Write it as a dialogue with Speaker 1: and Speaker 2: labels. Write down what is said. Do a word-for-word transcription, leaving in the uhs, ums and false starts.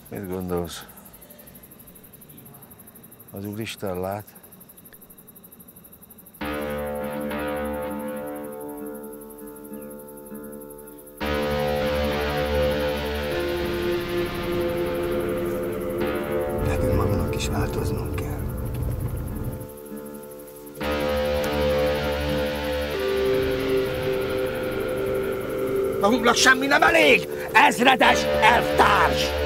Speaker 1: Mit gondolsz? Az Úristen lát?
Speaker 2: Nekünk magunknak is változnunk kell.
Speaker 3: Magunknak semmi nem elég! Ezredes elvtárs!